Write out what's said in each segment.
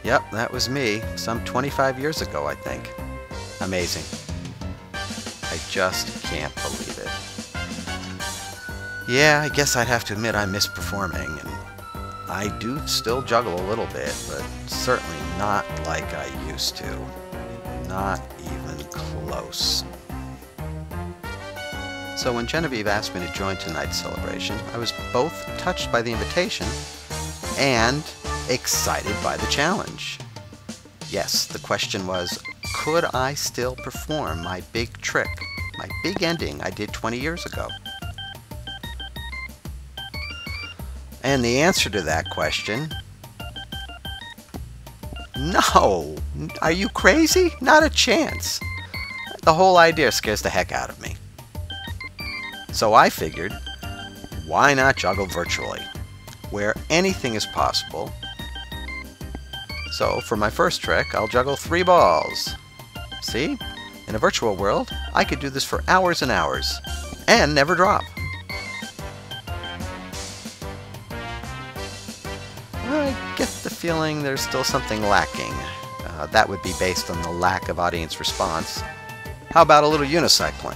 Yep, that was me, some 25 years ago, I think. Amazing. I just can't believe it. Yeah, I guess I'd have to admit I miss performing, and I do still juggle a little bit, but certainly not like I used to. Not even close. So when Genevieve asked me to join tonight's celebration, I was both touched by the invitation and excited by the challenge. Yes, the question was, could I still perform my big trick, my big ending I did 20 years ago? And the answer to that question, no. Are you crazy? Not a chance. The whole idea scares the heck out of me. So I figured, why not juggle virtually, where anything is possible? So for my first trick, I'll juggle 3 balls. See? In a virtual world, I could do this for hours and hours, and never drop. I get the feeling there's still something lacking. That would be based on the lack of audience response. How about a little unicycling?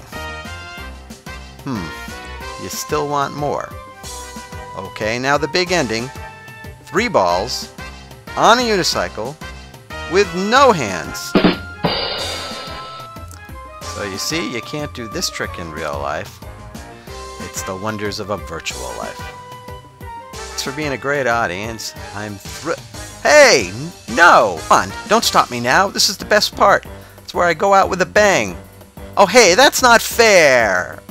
You still want more. Okay, now the big ending. 3 balls, on a unicycle, with no hands. So you see, you can't do this trick in real life. It's the wonders of a virtual life. Thanks for being a great audience. I'm thrilled. Hey! No! Come on, don't stop me now. This is the best part. It's where I go out with a bang. Oh hey, that's not fair!